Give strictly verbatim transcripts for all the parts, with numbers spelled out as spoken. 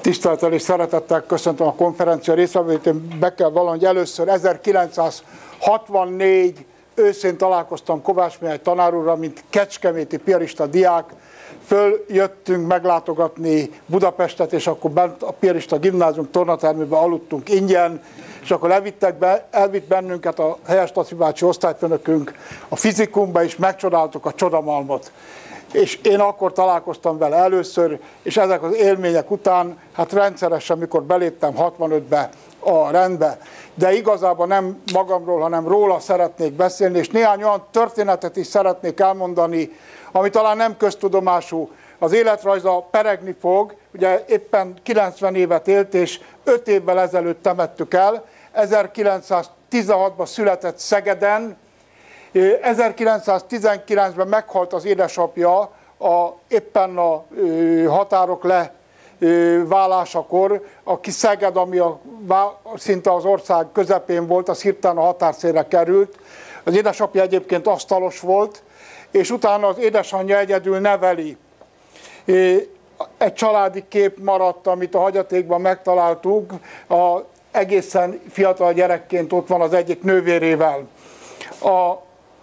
Tisztelettel és szeretettel köszöntöm a konferencia résztvevőit. Be kell vallanom, hogy először ezerkilencszázhatvannégy őszén találkoztam Kovács Mihály tanár úrral, mint kecskeméti piarista diák. Följöttünk meglátogatni Budapestet, és akkor bent a piarista gimnázium tornatermében aludtunk ingyen, és akkor elvittek be, elvitt bennünket a Helyes Laci bácsi osztályfőnökünk a fizikumba, és megcsodáltuk a csodamalmot. És én akkor találkoztam vele először, és ezek az élmények után, hát rendszeresen, mikor beléptem hatvanötbe a rendbe, de igazából nem magamról, hanem róla szeretnék beszélni, és néhány olyan történetet is szeretnék elmondani, ami talán nem köztudomású. Az életrajza peregni fog, ugye éppen kilencven évet élt, és öt évvel ezelőtt temettük el, ezerkilencszáztizenhatban született Szegeden, ezerkilencszáztizenkilencben meghalt az édesapja a, éppen a ö, határok leválásakor, aki Szeged, ami a, szinte az ország közepén volt, az hirtelen a határszélre került. Az édesapja egyébként asztalos volt, és utána az édesanyja egyedül neveli. Egy családi kép maradt, amit a hagyatékban megtaláltuk, a, egészen fiatal gyerekként ott van az egyik nővérével. A,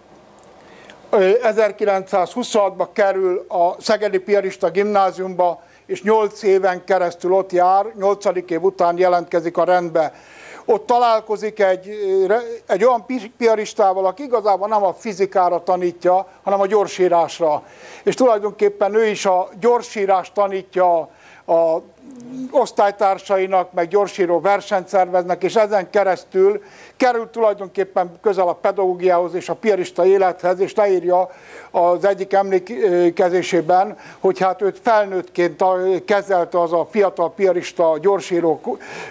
ezerkilencszázhuszonhatban kerül a Szegedi Piarista Gimnáziumba, és nyolc éven keresztül ott jár, nyolcadik év után jelentkezik a rendbe. Ott találkozik egy, egy olyan piaristával, aki igazából nem a fizikára tanítja, hanem a gyorsírásra. És tulajdonképpen ő is a gyorsírást tanítja a osztálytársainak, meg gyorsíró versenyt szerveznek, és ezen keresztül kerül tulajdonképpen közel a pedagógiához és a piarista élethez, és leírja az egyik emlékezésében, hogy hát őt felnőttként kezelte az a fiatal piarista, gyorsíró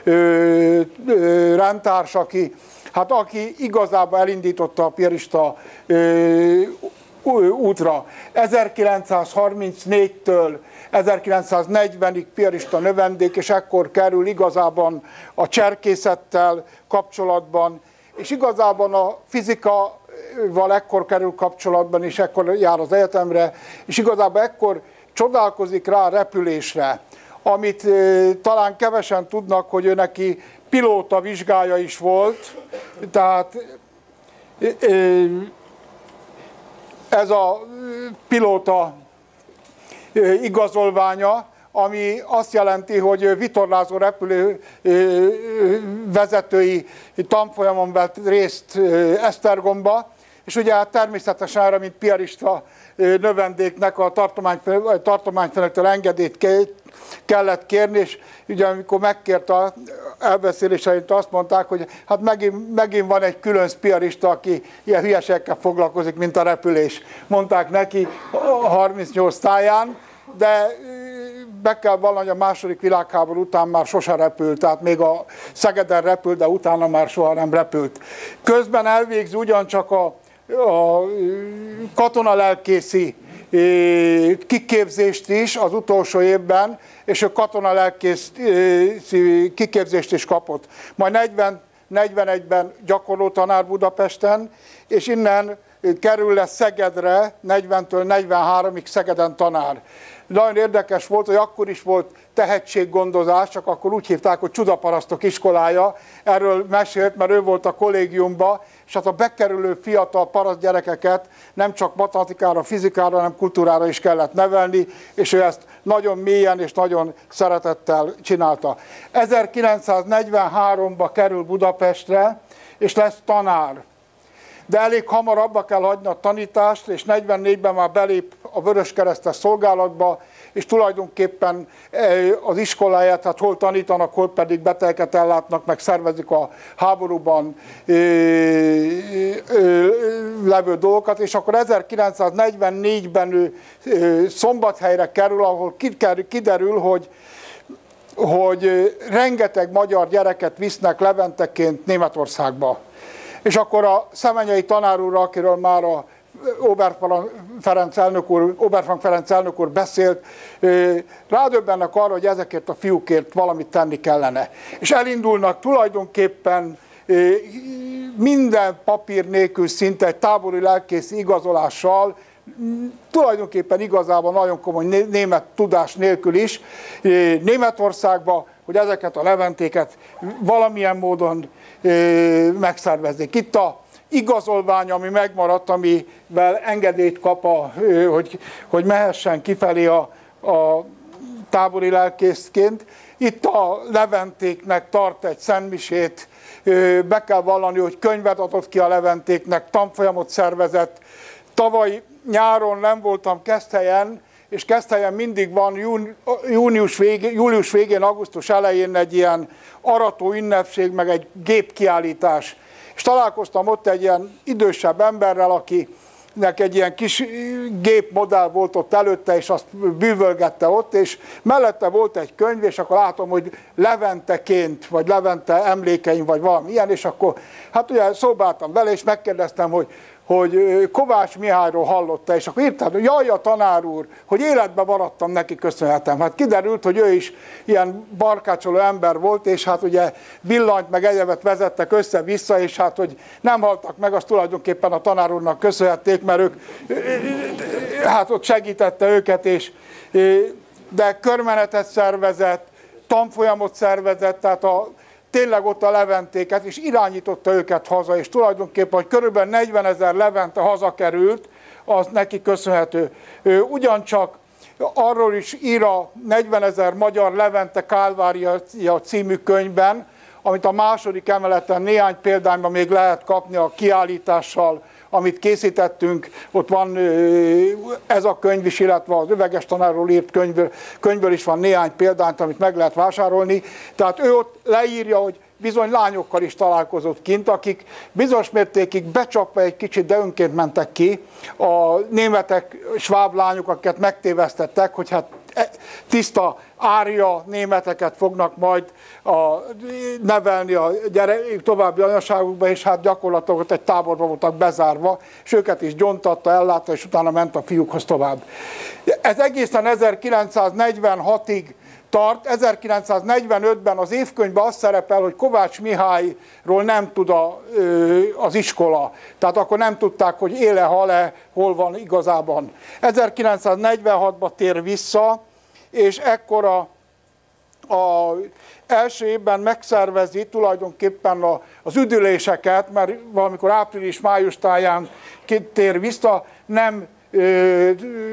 rendtárs, aki, hát aki igazából elindította a piarista útra. ezerkilencszázharmincnégytől ezerkilencszáznegyvenig piarista növendék, és ekkor kerül igazában a cserkészettel kapcsolatban, és igazában a fizikával ekkor kerül kapcsolatban, és ekkor jár az egyetemre, és igazából ekkor csodálkozik rá a repülésre, amit e, talán kevesen tudnak, hogy ő neki pilóta vizsgája is volt, tehát e, ez a pilóta igazolványa, ami azt jelenti, hogy vitorlázó repülő vezetői tanfolyamon vett részt Esztergomba, és ugye hát természetesen erre, mint piarista növendéknek a tartományfőnöktől engedélyt kellett kérni, és ugye amikor megkérte a elbeszélés szerint azt mondták, hogy hát megint, megint van egy külön piarista, aki ilyen hülyeségekkel foglalkozik, mint a repülés. Mondták neki a harmincnyolc táján, de be kell vallani, hogy a második világháború után már sose repült, tehát még a Szegeden repült, de utána már soha nem repült. Közben elvégzi ugyancsak a, a katonalelkészi kiképzést is az utolsó évben, és a katonalelkészi kiképzést is kapott. Majd negyven negyvenegyben gyakorló tanár Budapesten, és innen kerül le Szegedre, negyventől negyvenháromig Szegeden tanár. Nagyon érdekes volt, hogy akkor is volt tehetséggondozás, csak akkor úgy hívták, hogy Csudaparasztok iskolája. Erről mesélt, mert ő volt a kollégiumban, és hát a bekerülő fiatal paraszt gyerekeket nem csak matematikára, fizikára, hanem kultúrára is kellett nevelni, és ő ezt nagyon mélyen és nagyon szeretettel csinálta. ezerkilencszáznegyvenháromban kerül Budapestre, és lesz tanár. De elég hamar abba kell hagyni a tanítást, és negyvennégyben már belép a Vöröskeresztes szolgálatba, és tulajdonképpen az iskoláját, hát hol tanítanak, hol pedig betegeket ellátnak, meg szervezik a háborúban levő dolgokat, és akkor ezerkilencszáznegyvennégyben ő Szombathelyre kerül, ahol kiderül, hogy hogy rengeteg magyar gyereket visznek leventeként Németországba. És akkor a Szemenyei tanár úr, akiről már a Oberfrank Ferenc elnök úr, Oberfrank Ferenc elnök úr beszélt, rádöbbennek arra, hogy ezekért a fiúkért valamit tenni kellene. És elindulnak tulajdonképpen minden papír nélkül, szinte egy tábori lelkészi igazolással tulajdonképpen igazából nagyon komoly német tudás nélkül is Németországba, hogy ezeket a leventéket valamilyen módon megszervezzék. Itt a igazolvány, ami megmaradt, amivel engedélyt kap, a, hogy, hogy mehessen kifelé a, a tábori lelkészként. Itt a leventéknek tart egy szentmisét, be kell vallani, hogy könyvet adott ki a leventéknek, tanfolyamot szervezett. Tavaly nyáron nem voltam Keszthelyen, és Keszthelyen mindig van júni, június végén, július végén, augusztus elején egy ilyen arató ünnepség, meg egy gépkiállítás. És találkoztam ott egy ilyen idősebb emberrel, akinek egy ilyen kis gépmodell volt ott előtte, és azt bűvölgette ott, és mellette volt egy könyv, és akkor látom, hogy Leventeként, vagy Levente emlékeim, vagy valami ilyen, és akkor hát ugye szóba álltam vele, és megkérdeztem, hogy hogy Kovács Mihályról hallotta, és akkor írtam, hogy jaj, a tanár úr, hogy életben maradtam, neki köszönhetem. Hát kiderült, hogy ő is ilyen barkácsoló ember volt, és hát ugye villanyt meg egyebet vezettek össze-vissza, és hát hogy nem haltak meg, azt tulajdonképpen a tanár úrnak köszönhették, mert ők, hát ott segítette őket, és, de körmenetet szervezett, tanfolyamot szervezett, tehát a tényleg ott a leventéket, és irányította őket haza, és tulajdonképpen, hogy körülbelül negyvenezer levente hazakerült, az neki köszönhető. Ő ugyancsak arról is ír a negyvenezer magyar levente Kálvária című könyvben, amit a második emeleten néhány példányban még lehet kapni a kiállítással, amit készítettünk, ott van ez a könyv is, illetve az Üveges tanárról írt könyvből, könyvből is van néhány példányt, amit meg lehet vásárolni. Tehát ő ott leírja, hogy bizony lányokkal is találkozott kint, akik bizonyos mértékig becsapva egy kicsit, de önként mentek ki. A németek, sváb lányok, akiket megtévesztettek, hogy hát tiszta árja németeket fognak majd a, nevelni a gyere, további anyaságukba, és hát gyakorlatilag ott egy táborba voltak bezárva, és őket is gyontatta, ellátta, és utána ment a fiúkhoz tovább. Ez egészen ezerkilencszáznegyvenhatig tart. ezerkilencszáznegyvenötben az évkönyvben az szerepel, hogy Kovács Mihályról nem tud a, az iskola. Tehát akkor nem tudták, hogy éle, hal-e, hol van igazában. ezerkilencszáznegyvenhatban tér vissza, és ekkor a, a első évben megszervezi tulajdonképpen a, az üdüléseket, mert valamikor április-május táján tér vissza, nem ö, ö,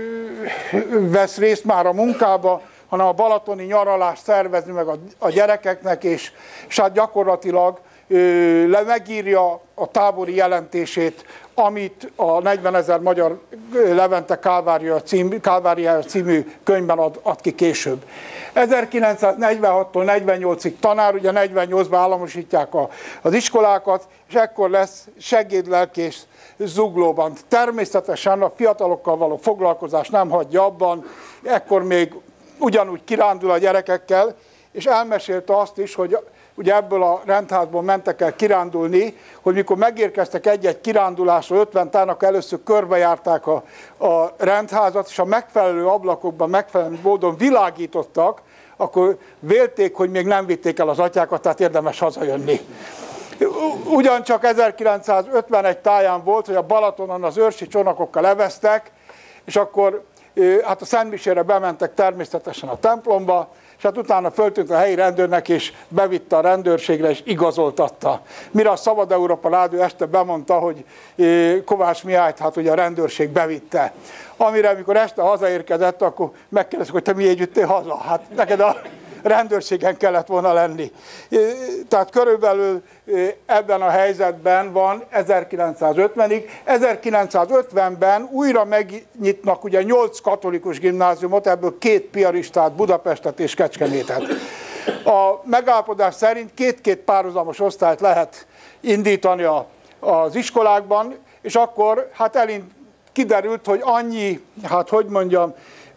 vesz részt már a munkába, hanem a balatoni nyaralást szervezni meg a, a gyerekeknek, és, és hát gyakorlatilag ö, le megírja a tábori jelentését, amit a negyvenezer magyar levente Kálvária cím, Kálvária című könyvben ad, ad ki később. ezerkilencszáznegyvenhattól negyvennyolcig tanár, ugye negyvennyolcban államosítják a, az iskolákat, és ekkor lesz segédlelkész Zuglóban. Természetesen a fiatalokkal való foglalkozás nem hagyja abban, ekkor még ugyanúgy kirándul a gyerekekkel, és elmesélte azt is, hogy ugye ebből a rendházból mentek el kirándulni, hogy mikor megérkeztek egy-egy kirándulásra ötven tárnak, először körbejárták a, a rendházat, és a megfelelő ablakokban megfelelő módon világítottak, akkor vélték, hogy még nem vitték el az atyákat, tehát érdemes hazajönni. Ugyancsak ezerkilencszázötvenegy táján volt, hogy a Balatonon az őrsi csónakokkal leveztek, és akkor hát a szentmisére bementek természetesen a templomba, és hát utána föltűnt a helyi rendőrnek, és bevitte a rendőrségre, és igazoltatta. Mire a Szabad Európa rádió este bemondta, hogy Kovács Mihályt, hát ugye a rendőrség bevitte. Amire, amikor este hazaérkezett, akkor megkérdezték, hogy te miért jöttél haza? Hát neked a rendőrségen kellett volna lenni. Tehát körülbelül ebben a helyzetben van ezerkilencszázötvenig. ezerkilencszázötvenben újra megnyitnak ugye nyolc katolikus gimnáziumot, ebből két piaristát, Budapestet és Kecskemétet. A megállapodás szerint két-két párhuzamos osztályt lehet indítani a, az iskolákban, és akkor hát elind, kiderült, hogy annyi, hát hogy mondjam,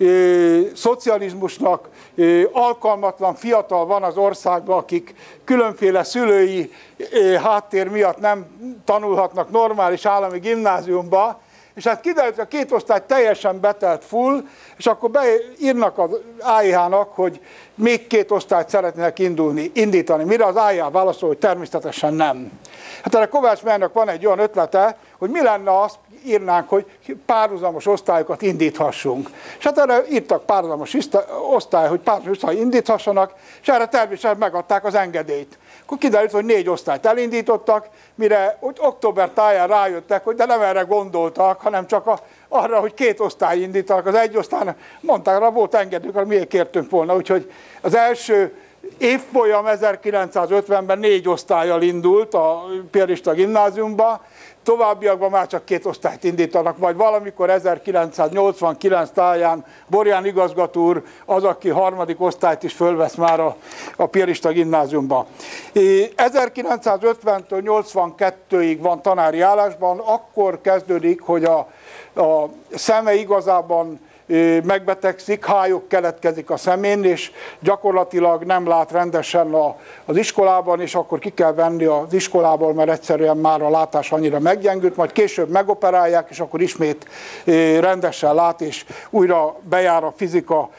szocializmusnak alkalmatlan fiatal van az országban, akik különféle szülői háttér miatt nem tanulhatnak normális állami gimnáziumba, és hát kiderült, hogy a két osztály teljesen betelt full, és akkor beírnak az á i há-nak, hogy még két osztályt szeretnének indulni, indítani. Mire az á i há válaszol, hogy természetesen nem. Hát erre Kovács Mihálynak van egy olyan ötlete, hogy mi lenne az, írnánk, hogy párhuzamos osztályokat indíthassunk. És hát erre írtak párhuzamos osztály, hogy párhuzamos osztály indíthassanak, és erre természetesen megadták az engedélyt. Akkor kiderült, hogy négy osztályt elindítottak, mire úgy október táján rájöttek, hogy de nem erre gondoltak, hanem csak a, arra, hogy két osztály indítanak. Az egy osztálynak mondták, rá volt engedünk, arra miért kértünk volna. Úgyhogy az első évfolyam ezerkilencszázötvenben négy osztállyal indult a piarista gimnáziumba, továbbiakban már csak két osztályt indítanak, majd valamikor ezerkilencszáznyolcvankilenc táján Borján igazgató úr az, aki harmadik osztályt is fölvesz már a, a piarista gimnáziumba. ezerkilencszázötventől nyolcvankettőig van tanári állásban, akkor kezdődik, hogy a, a szeme igazában megbetegszik, hályok keletkezik a szemén, és gyakorlatilag nem lát rendesen a, az iskolában, és akkor ki kell venni az iskolából, mert egyszerűen már a látás annyira meggyengült, majd később megoperálják, és akkor ismét rendesen lát, és újra bejár a fizika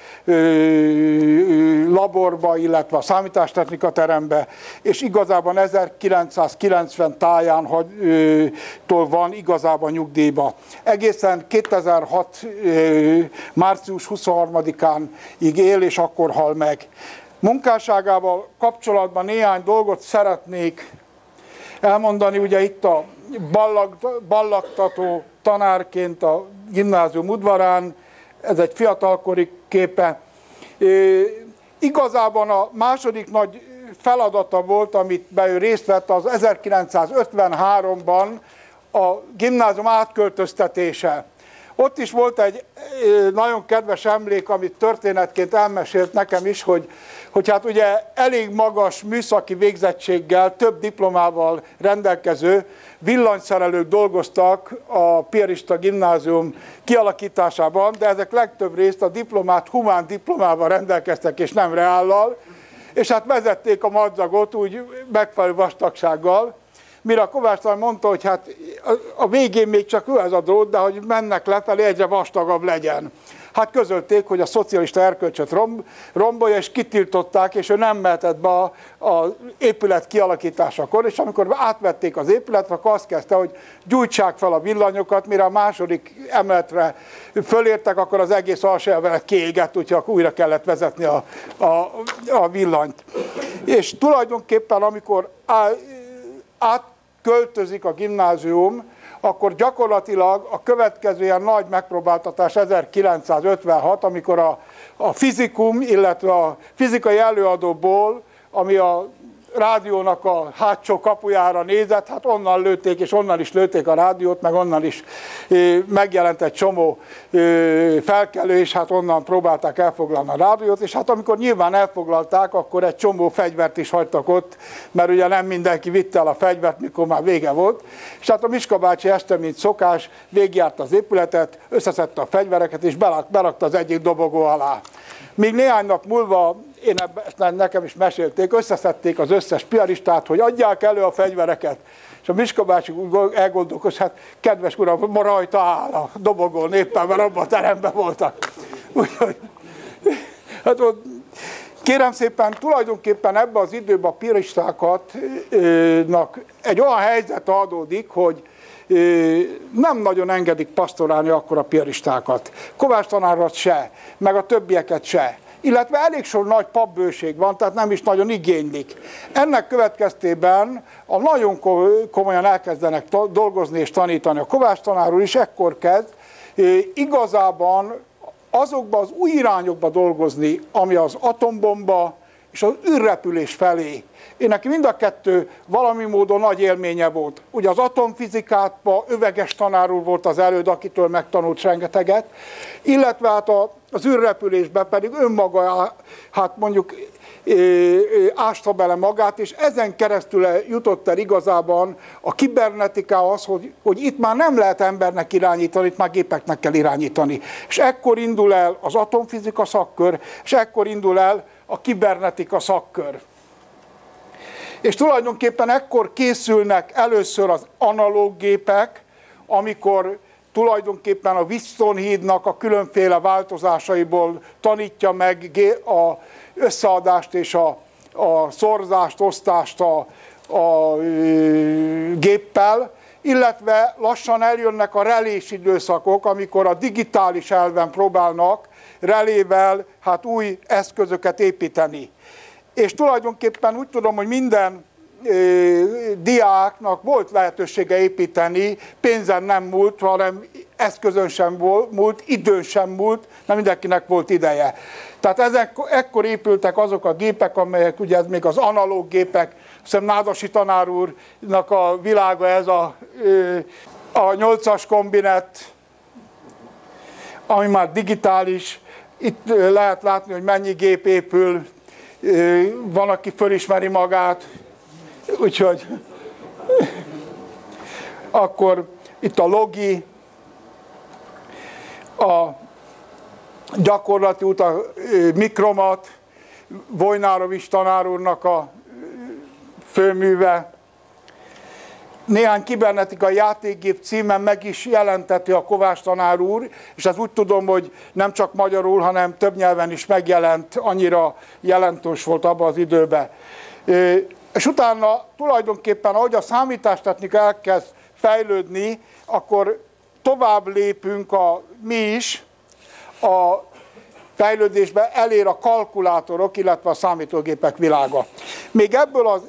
laborba, illetve a számítástechnika terembe, és igazában ezerkilencszázkilencven táján tól van igazában nyugdíjba. Egészen kétezer-hat március huszonharmadikán él, és akkor hal meg. Munkásságával kapcsolatban néhány dolgot szeretnék elmondani. Ugye itt a ballag, ballagtató tanárként a gimnázium udvarán, ez egy fiatalkori képe. Igazában a második nagy feladata volt, amit be ő részt vett, az ezerkilencszázötvenháromban a gimnázium átköltöztetése. Ott is volt egy nagyon kedves emlék, amit történetként elmesélt nekem is, hogy, hogy hát ugye elég magas műszaki végzettséggel, több diplomával rendelkező villanyszerelők dolgoztak a piarista gimnázium kialakításában, de ezek legtöbb részt a diplomát humán diplomával rendelkeztek, és nem reállal, és hát vezették a madzagot úgy megfelelő vastagsággal, mire a Kovács tanár mondta, hogy hát a végén még csak ő ez a drót, de hogy mennek lefelé, egyre vastagabb legyen. Hát közölték, hogy a szocialista erkölcsöt rombolja, és kitiltották, és ő nem mehetett be az épület kialakításakor, és amikor átvették az épületet, akkor azt kezdte, hogy gyújtsák fel a villanyokat, mire a második emeletre fölértek, akkor az egész alsó emelet kiégett, úgyhogy akkor újra kellett vezetni a, a, a villanyt. És tulajdonképpen, amikor á, átköltözik a gimnázium, akkor gyakorlatilag a következő ilyen nagy megpróbáltatás ezerkilencszázötvenhat, amikor a, a fizikum, illetve a fizikai előadóból, ami a rádiónak a hátsó kapujára nézett, hát onnan lőtték, és onnan is lőtték a rádiót, meg onnan is megjelent egy csomó felkelő, és hát onnan próbálták elfoglalni a rádiót, és hát amikor nyilván elfoglalták, akkor egy csomó fegyvert is hagytak ott, mert ugye nem mindenki vitte el a fegyvert, mikor már vége volt, és hát a Miska bácsi este, mint szokás, végigjárt az épületet, összeszedte a fegyvereket, és berakta az egyik dobogó alá. Még néhány nap múlva, én ebben, nekem is mesélték, összeszedték az összes piaristát, hogy adják elő a fegyvereket. És a Miska bácsi elgondolkozott, hát kedves uram, ma rajta áll a dobogón éppen, mert abban a teremben voltak. Úgyhogy, hát ott, kérem szépen, tulajdonképpen ebben az időben a piaristáknak egy olyan helyzet adódik, hogy nem nagyon engedik pasztorálni akkor a piaristákat. Kovács tanárat se, meg a többieket se. Illetve elég sor nagy papbőség van, tehát nem is nagyon igénylik. Ennek következtében a nagyon komolyan elkezdenek dolgozni és tanítani. A Kovács tanár úr is ekkor kezd igazában azokba az új irányokba dolgozni, ami az atombomba és az űrrepülés felé. Én neki mind a kettő valami módon nagy élménye volt. Ugye az atomfizikátban Öveges tanár úr volt az előd, akitől megtanult rengeteget, illetve hát az űrrepülésben pedig önmaga, hát mondjuk ásta bele magát, és ezen keresztül jutott el igazában a kibernetikához, hogy, hogy itt már nem lehet embernek irányítani, itt már gépeknek kell irányítani. És ekkor indul el az atomfizika szakkör, és ekkor indul el a kibernetika szakkör. És tulajdonképpen ekkor készülnek először az analóg gépek, amikor tulajdonképpen a Wheatstone hídnak a különféle változásaiból tanítja meg az összeadást és a, a szorzást, osztást a, a géppel, illetve lassan eljönnek a relés időszakok, amikor a digitális elven próbálnak relével hát új eszközöket építeni. És tulajdonképpen úgy tudom, hogy minden diáknak volt lehetősége építeni, pénzen nem múlt, hanem eszközön sem múlt, időn sem múlt, nem mindenkinek volt ideje. Tehát ezek, ekkor épültek azok a gépek, amelyek ugye ez még az analóg gépek, hiszem Nádasi tanár úrnak a világa ez a, a nyolcas kombinet, ami már digitális. Itt lehet látni, hogy mennyi gép épül, van, aki fölismeri magát, úgyhogy akkor itt a Logi, a gyakorlati út, a Mikromat, Vojnárovics tanár úrnak a főműve. Néhány kibernetikai játékgép címen meg is jelenteti a Kovács tanár úr, és ez úgy tudom, hogy nem csak magyarul, hanem több nyelven is megjelent, annyira jelentős volt abban az időben. És utána tulajdonképpen, ahogy a számítástechnika elkezd fejlődni, akkor tovább lépünk a, mi is a fejlődésbe, elér a kalkulátorok, illetve a számítógépek világa. Még ebből az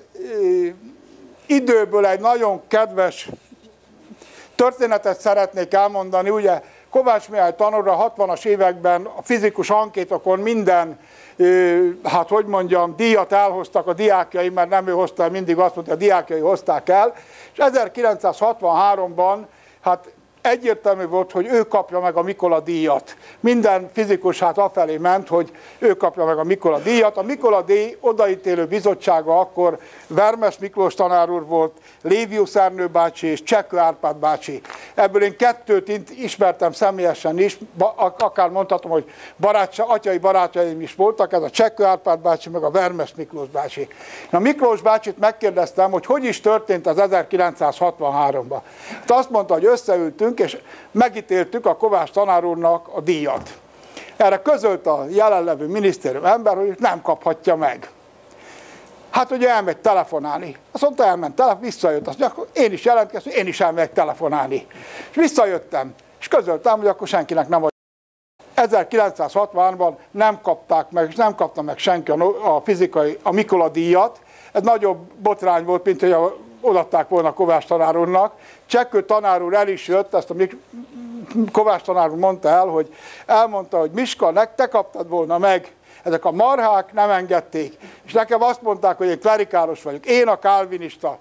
időből egy nagyon kedves történetet szeretnék elmondani. Ugye Kovács Mihály tanár a hatvanas években a fizikus ankétokon minden, hát hogy mondjam, díjat elhoztak a diákjai, mert nem ő hozta el, mindig azt mondta, a diákjai hozták el, és ezerkilencszázhatvanháromban hát egyértelmű volt, hogy ő kapja meg a Mikola díjat. Minden fizikus hát afelé ment, hogy ő kapja meg a Mikola díjat. A Mikola díj odaítélő bizottsága akkor Vermes Miklós tanár úr volt, Lévius Ernő bácsi és Csekkő Árpád bácsi. Ebből én kettőt ismertem személyesen is, akár mondhatom, hogy barátsa, atyai barátjaim is voltak, ez a Csekkő Árpád bácsi, meg a Vermes Miklós bácsi. A Miklós bácsit megkérdeztem, hogy hogy is történt az ezerkilencszázhatvanháromban. Hát azt mondta, hogy összeültünk, és megítéltük a Kovács tanár úrnak a díjat. Erre közölt a jelenlevő minisztérium ember, hogy nem kaphatja meg. Hát ugye elmegy telefonálni. Azt mondta, elment telefon, visszajött. Azt mondja, én is jelentkeztem, én is elmegyek telefonálni. És visszajöttem, és közöltem, hogy akkor senkinek nem adja. ezerkilencszázhatvanban nem kapták meg, és nem kapta meg senki a fizikai, a Mikola díjat. Ez nagyobb botrány volt, mint hogy a odaadták volna Kovács tanár úrnak. Csekkő tanár úr el is jött, ezt a Kovács tanár úr mondta el, hogy elmondta, hogy Miska, te kaptad volna meg, ezek a marhák nem engedték. És nekem azt mondták, hogy én klerikálos vagyok, én a kálvinista.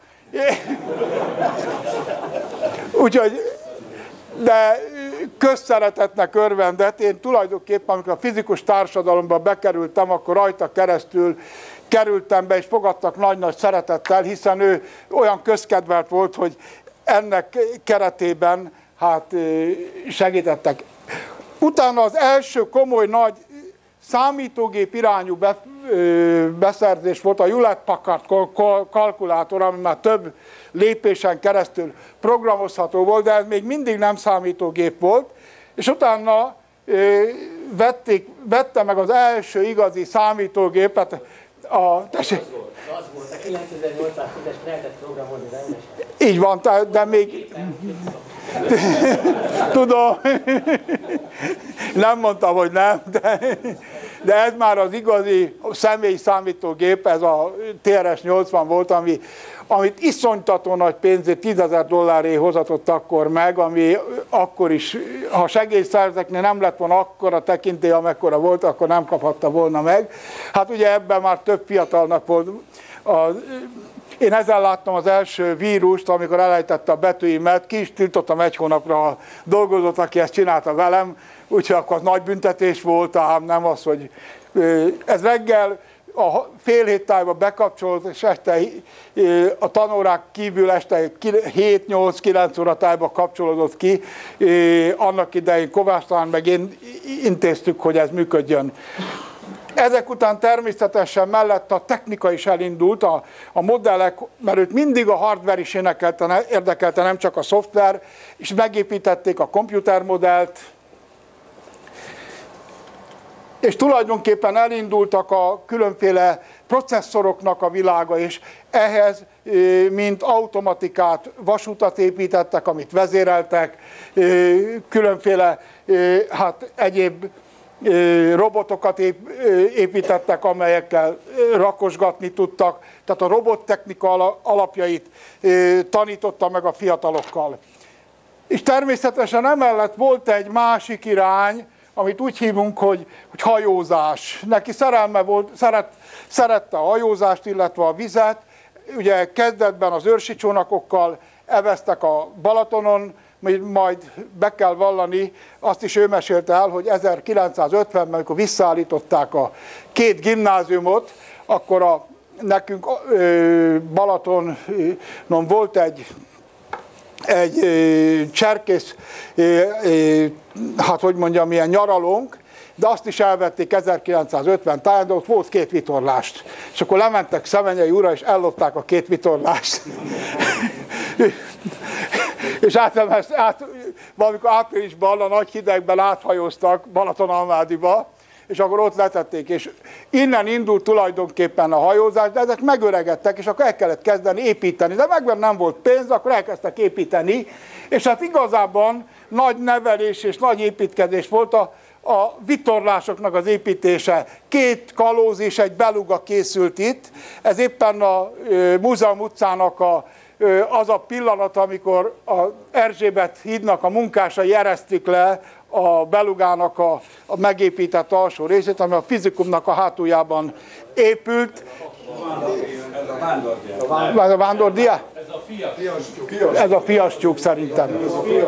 Úgyhogy, de közszeretetnek örvendett. Én tulajdonképpen, amikor a fizikus társadalomba bekerültem, akkor rajta keresztül kerültem be, és fogadtak nagy-nagy szeretettel, hiszen ő olyan közkedvelt volt, hogy ennek keretében hát segítettek. Utána az első komoly nagy számítógép irányú be, beszerzés volt a Hewlett-Packard kalkulátor, ami már több lépésen keresztül programozható volt, de ez még mindig nem számítógép volt, és utána vették, vette meg az első igazi számítógépet. A, tessék. Az volt, az volt, a kilencezer-nyolcszáztízes lehetett programozni rendesen. Így van, de még... Tudom, nem mondtam, hogy nem, de, de ez már az igazi személyi számítógép, ez a té er es nyolcvan volt, ami, amit iszonytató nagy pénzét, tízezer dolláré hozatott akkor meg, ami akkor is, ha segélyszerzeknél nem lett volna akkora tekintély, amekkora volt, akkor nem kaphatta volna meg. Hát ugye ebben már több fiatalnak volt. A, én ezzel láttam az első vírust, amikor elejtette a betűimet, ki is tiltottam egy hónapra a dolgozót, aki ezt csinálta velem, úgyhogy akkor az nagy büntetés volt, ám nem az, hogy ez reggel a fél hét tájban bekapcsolt, és este a tanórák kívül este hét-nyolc-kilenc óra tájban kapcsolódott ki. Annak idején Kovács tanár meg én intéztük, hogy ez működjön. Ezek után természetesen mellett a technika is elindult, a, a modellek, mert őt mindig a hardware is érdekelte, nem csak a szoftver, és megépítették a komputermodellt, és tulajdonképpen elindultak a különféle processzoroknak a világa, és ehhez mint automatikát, vasutat építettek, amit vezéreltek, különféle hát egyéb robotokat építettek, amelyekkel rakosgatni tudtak. Tehát a robottechnika alapjait tanította meg a fiatalokkal. És természetesen emellett volt egy másik irány, amit úgy hívunk, hogy, hogy hajózás. Neki szerelme volt, szeret, szerette a hajózást, illetve a vizet. Ugye kezdetben az őrsi csónakokkal eveztek a Balatonon, majd be kell vallani, azt is ő mesélte el, hogy ezerkilencszázötvenben, amikor visszaállították a két gimnáziumot, akkor a, nekünk ö, Balatonon volt egy, egy ö, cserkész, ö, ö, hát hogy mondjam, ilyen nyaralónk, de azt is elvették ezerkilencszázötven táján, de ott volt két vitorlást. És akkor lementek Szemenyei úrra, és ellopták a két vitorlást. És át, át, valamikor áprilisban, a nagy hidegben áthajóztak Balatonalmádiba, és akkor ott letették, és innen indult tulajdonképpen a hajózás, de ezek megöregedtek, és akkor el kellett kezdeni építeni, de megben nem volt pénz, akkor elkezdtek építeni, és hát igazában nagy nevelés és nagy építkezés volt a, a vitorlásoknak az építése. Két kalóz és egy beluga készült itt, ez éppen a Múzeum utcának a az a pillanat, amikor az Erzsébet hídnak a munkásai eresztik le a belugának a, a megépített alsó részét, ami a fizikumnak a hátuljában épült. Ez a vándordiá. Ez a vándordiá? Ez a fiastyúk. Ez a fiastyúk szerintem.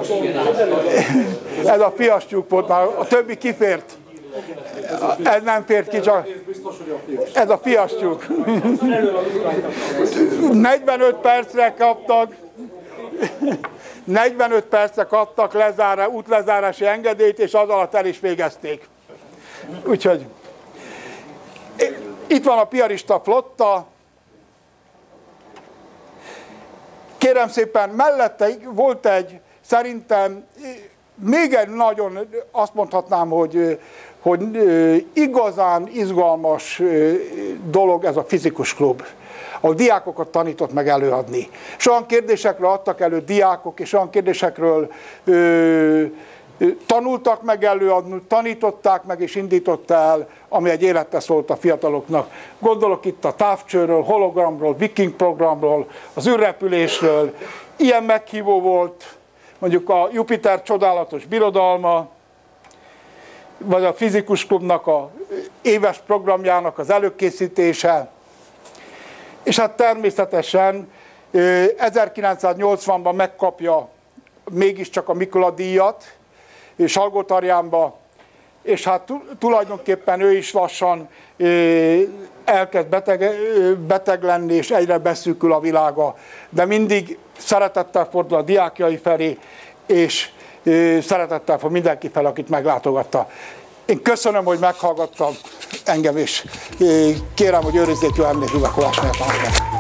Ez a fiastyúk volt már, a többi kifért. Ez nem fért ki, csak ez a fiastyúk. negyvenöt percre kaptak, negyvenöt percre kaptak lezára, útlezárási engedélyt, és az alatt el is végezték. Úgyhogy itt van a piarista flotta. Kérem szépen, mellette volt egy, szerintem még egy nagyon, azt mondhatnám, hogy hogy igazán izgalmas dolog ez a fizikus klub, ahol diákokat tanított meg előadni. És olyan kérdésekről adtak elő diákok, és olyan kérdésekről ö, ö, tanultak meg előadni, tanították meg és indította el, ami egy életre szólt a fiataloknak. Gondolok itt a távcsőről, hologramról, viking programról, az űrrepülésről. Ilyen meghívó volt mondjuk a Jupiter csodálatos birodalma, vagy a fizikus klubnak a éves programjának az előkészítése. És hát természetesen ezerkilencszáznyolcvanban megkapja mégiscsak a Mikola díjat Salgótarjánba, és hát tulajdonképpen ő is lassan elkezd beteg, beteg lenni, és egyre beszűkül a világa, de mindig szeretettel fordul a diákjai felé, és szeretettel fog mindenki fel, akit meglátogatta. Én köszönöm, hogy meghallgattam engem, és kérem, hogy őrizzék jó emléküvekolás miatt.